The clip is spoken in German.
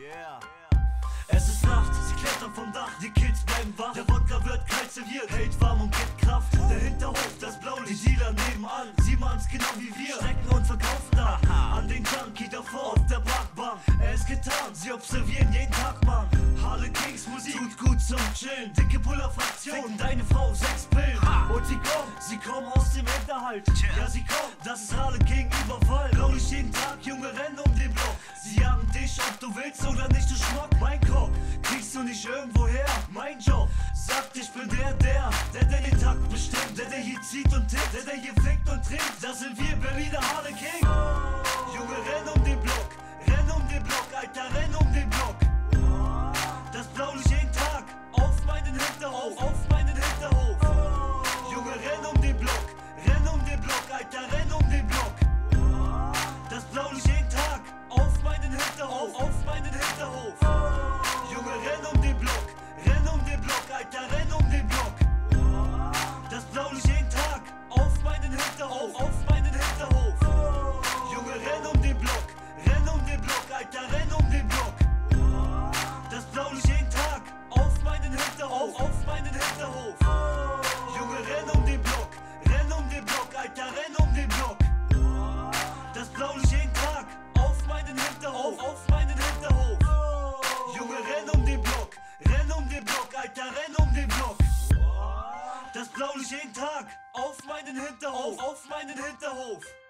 Yeah. Es ist Nacht, sie klettern vom Dach, die Kids bleiben wach. Der Wodka wird kalt serviert, hält warm und gibt Kraft. Der Hinterhof, das Blaulicht, die Dealer nebenan, sie machen's genau wie wir, stecken und verkaufen da. An den Junkie davor auf der Parkbank, er ist getan, sie observieren jeden Tag, Mann. Harley Kings Musik tut gut zum Chillen, dicke Puller-Fraktion, deine Frau 6 Pillen. Und sie kommen aus dem Hinterhalt, ja sie kommen, das ist Harley King Überfall. Blaulicht jeden Tag, Junge, rennen um den Block. Sie jagen dich, ob du willst oder nicht, du Schmuck. Mein Kopf kriegst du nicht irgendwoher. Mein Job sagt, ich bin der den Takt bestimmt, der hier zieht und tippt, der hier fickt und trinkt. Das sind wir, Berliner Harley King. Junge, renn um den Block, Alter, renn um den Block. Das Blaulicht jeden Tag, auf meinen Hinterhof, auf meinen Hinterhof. Junge, renn um den Block, Alter, renn um den Block. Das Blaulicht jeden Tag, auf meinen Hinterhof, auf meinen Hinterhof. Junge, renn um den Block, Alter, renn um den Block. Das Blaulicht jeden Tag, auf meinen Hinterhof, auf meinen Hinterhof. Junge, renn um den Block, Alter, renn um den Block. Das Blaulicht jeden Tag, auf meinen Hinterhof, auf meinen Hinterhof. Junge, renn um den Block, Alter, renn um den Block. Das Blaulicht jeden Tag, auf meinen Hinterhof, auf meinen Hinterhof. Junge, renn um den Block, Alter, renn um den Block. Das Blaulicht jeden Tag, auf meinen Hinterhof, auf meinen Hinterhof.